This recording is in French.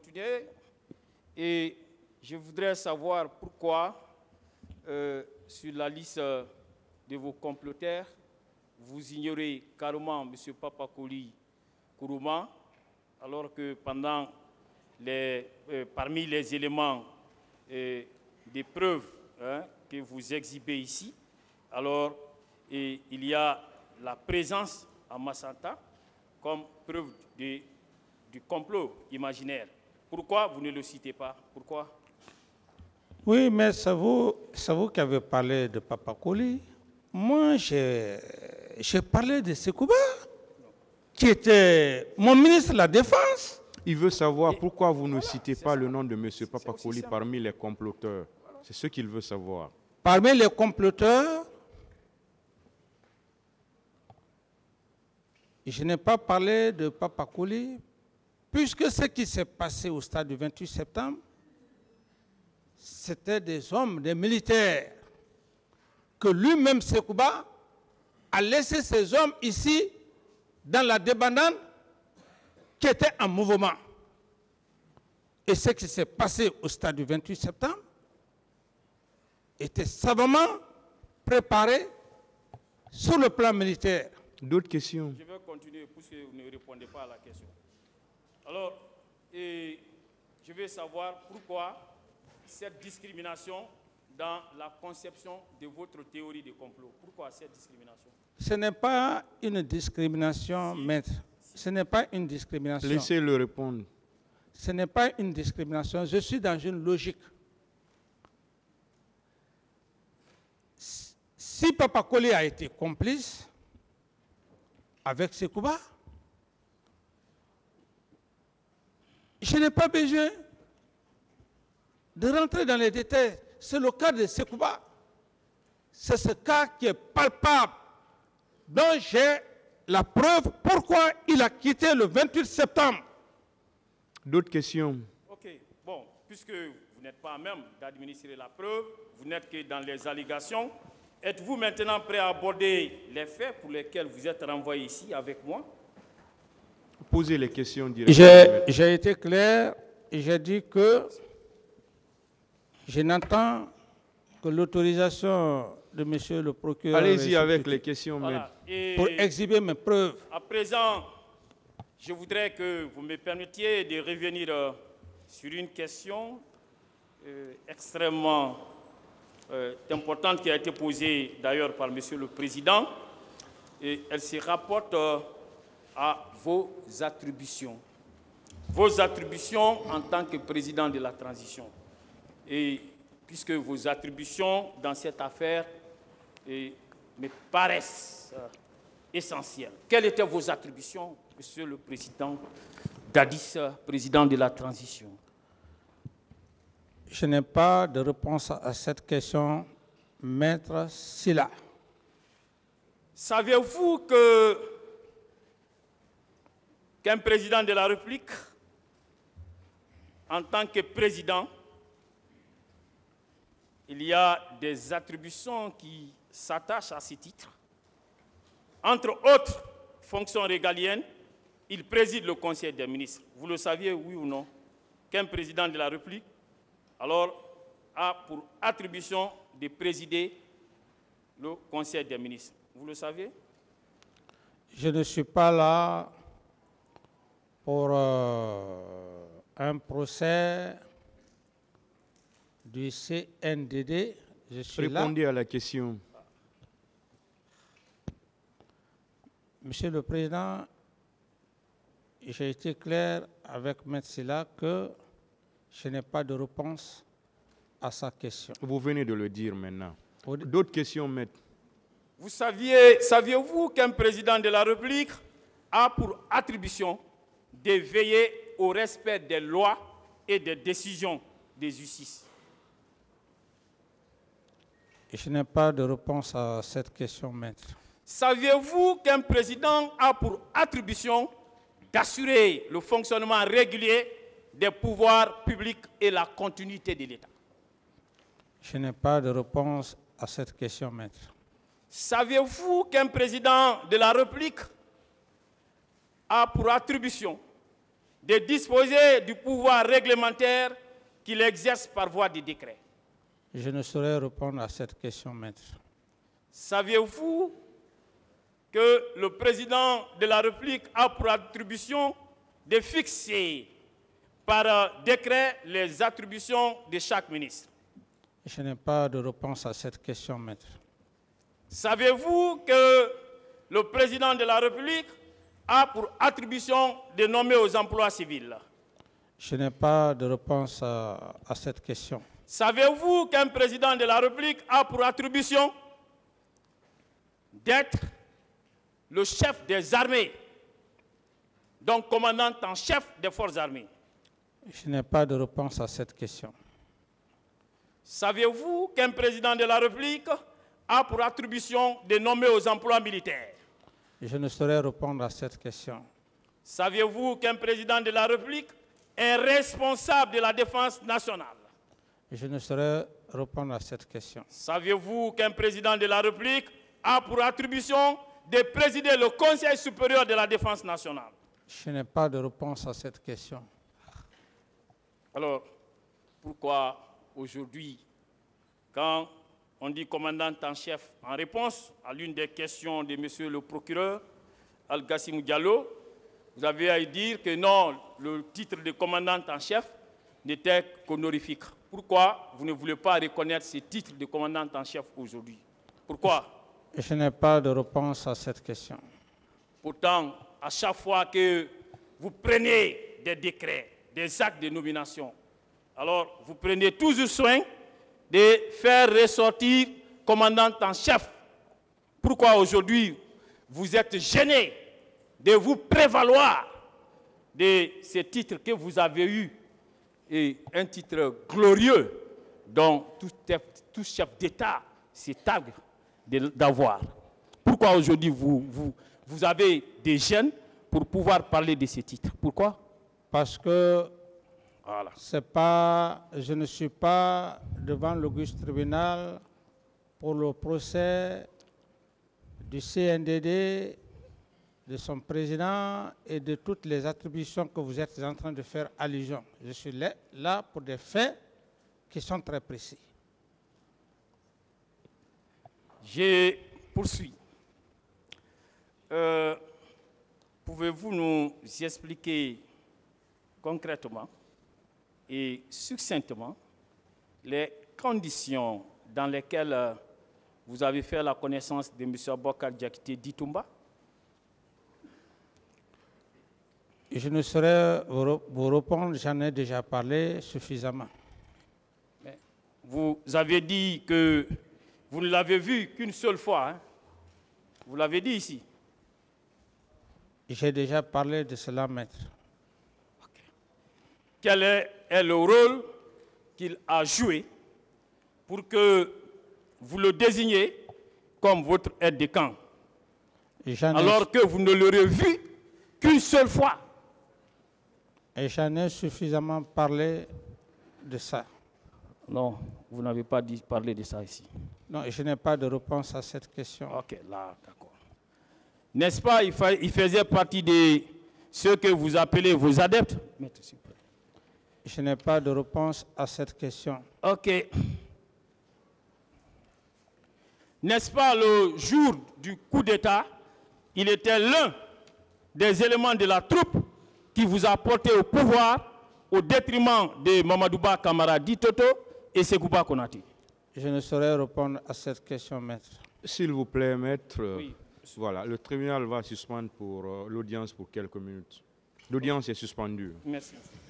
continuer. Et je voudrais savoir pourquoi, sur la liste de vos comploteurs, vous ignorez carrément M. Papakoli Kourouma, alors que parmi les éléments des preuves que vous exhibez ici, alors il y a la présence à Massanta comme preuve du complot imaginaire. Pourquoi vous ne le citez pas? Pourquoi? Oui, mais c'est vous qui avez parlé de Papakoli. Moi, j'ai parlé de Sekouba, qui était mon ministre de la Défense. Il veut savoir pourquoi vous ne citez pas le nom de M. Papakoli parmi les comploteurs. C'est ce qu'il veut savoir. Parmi les comploteurs, je n'ai pas parlé de Papakoli, puisque ce qui s'est passé au stade du 28 septembre, c'était des hommes, des militaires, que lui-même, Sekouba, a laissé ces hommes ici, dans la débandade, qui était en mouvement. Et ce qui s'est passé au stade du 28 septembre était savamment préparé sur le plan militaire. D'autres questions? Je vais continuer puisque vous ne répondez pas à la question. Alors, je veux savoir pourquoi cette discrimination dans la conception de votre théorie de complot. Pourquoi cette discrimination? Ce n'est pas une discrimination, maître. Ce n'est pas une discrimination. Laissez-le répondre. Ce n'est pas une discrimination. Je suis dans une logique. Si Papakoli a été complice avec Sekouba, je n'ai pas besoin de rentrer dans les détails. C'est le cas de Sekouba. C'est ce cas qui est palpable, dont j'ai la preuve pourquoi il a quitté le 28 septembre. D'autres questions? Ok, bon, puisque vous n'êtes pas à même d'administrer la preuve, vous n'êtes que dans les allégations, êtes-vous maintenant prêt à aborder les faits pour lesquels vous êtes renvoyé ici avec moi? Posez les questions directement. J'ai été clair et j'ai dit que je n'entends que l'autorisation de monsieur le procureur. Allez-y avec les questions, voilà. Pour exhiber mes preuves. À présent, je voudrais que vous me permettiez de revenir sur une question extrêmement importante qui a été posée d'ailleurs par monsieur le Président. Et elle se rapporte à vos attributions. Vos attributions en tant que président de la transition. Et puisque vos attributions dans cette affaire me paraissent essentielles. Quelles étaient vos attributions, monsieur le Président Dadis, président de la transition? Je n'ai pas de réponse à cette question, maître Silla. Savez-vous qu'un président de la République, en tant que président, il y a des attributions qui s'attachent à ce titre. Entre autres fonctions régaliennes, il préside le Conseil des ministres. Vous le saviez, oui ou non? Qu'un président de la République, alors, a pour attribution de présider le Conseil des ministres. Vous le savez? Je ne suis pas là pour un procès du CNDD. Je suis Répondez là. à la question. Monsieur le Président, j'ai été clair avec M. Silla que je n'ai pas de réponse à sa question. Vous venez de le dire maintenant. D'autres questions, maître? Saviez-vous qu'un président de la République a pour attribution de veiller au respect des lois et des décisions de justice? Je n'ai pas de réponse à cette question, maître. Saviez-vous qu'un président a pour attribution d'assurer le fonctionnement régulier des pouvoirs publics et la continuité de l'État? Je n'ai pas de réponse à cette question, maître. Saviez-vous qu'un président de la République a pour attribution de disposer du pouvoir réglementaire qu'il exerce par voie de décret. Je ne saurais répondre à cette question, maître. Saviez-vous que le président de la République a pour attribution de fixer par décret les attributions de chaque ministre? Je n'ai pas de réponse à cette question, maître. Savez-vous que le président de la République a pour attribution de nommer aux emplois civils? Je n'ai pas de réponse à cette question. Savez-vous qu'un président de la République a pour attribution d'être le chef des armées, donc commandant en chef des forces armées? Je n'ai pas de réponse à cette question. Savez-vous qu'un président de la République a pour attribution de nommer aux emplois militaires? Je ne saurais répondre à cette question. Saviez-vous qu'un président de la République est responsable de la défense nationale? Je ne saurais répondre à cette question. Saviez-vous qu'un président de la République a pour attribution de présider le Conseil supérieur de la défense nationale? Je n'ai pas de réponse à cette question. Alors, pourquoi aujourd'hui, quand on dit commandant en chef, en réponse à l'une des questions de monsieur le procureur Al-Gassimou Diallo, vous avez à dire que non, le titre de commandant en chef n'était qu'honorifique. Pourquoi vous ne voulez pas reconnaître ce titre de commandant en chef aujourd'hui? Pourquoi? Je n'ai pas de réponse à cette question. Pourtant, à chaque fois que vous prenez des décrets, des actes de nomination, alors vous prenez toujours soin de faire ressortir commandant en chef. Pourquoi aujourd'hui vous êtes gêné de vous prévaloir de ces titres que vous avez eus, et un titre glorieux dont tout chef d'État s'est targue d'avoir? Pourquoi aujourd'hui vous avez des gênes pour pouvoir parler de ces titres? Pourquoi? Parce que voilà. Je ne suis pas devant l'auguste tribunal pour le procès du CNDD, de son président et de toutes les attributions que vous êtes en train de faire allusion. Je suis là pour des faits qui sont très précis. Je poursuis. Pouvez-vous nous expliquer concrètement et succinctement les conditions dans lesquelles vous avez fait la connaissance de M. Aboubakar Diakité Ditumba? Je ne saurais vous répondre, j'en ai déjà parlé suffisamment. Vous avez dit que vous ne l'avez vu qu'une seule fois. Hein? Vous l'avez dit ici. J'ai déjà parlé de cela, maître. Okay. Quel est le rôle qu'il a joué pour que vous le désigniez comme votre aide de camp, alors que vous ne l'aurez vu qu'une seule fois? Et j'en ai suffisamment parlé de ça. Non, vous n'avez pas parlé de ça ici. Non, je n'ai pas de réponse à cette question. Ok, là, d'accord. N'est-ce pas, il faisait partie de ceux que vous appelez vos adeptes? Je n'ai pas de réponse à cette question. Ok. N'est-ce pas, le jour du coup d'État, il était l'un des éléments de la troupe qui vous a porté au pouvoir au détriment de Mamadouba Kamara Ditoto et Sekouba Konati? Je ne saurais répondre à cette question, maître. S'il vous plaît, maître, oui. Voilà, le tribunal va suspendre pour l'audience pour quelques minutes. L'audience est suspendue. Merci.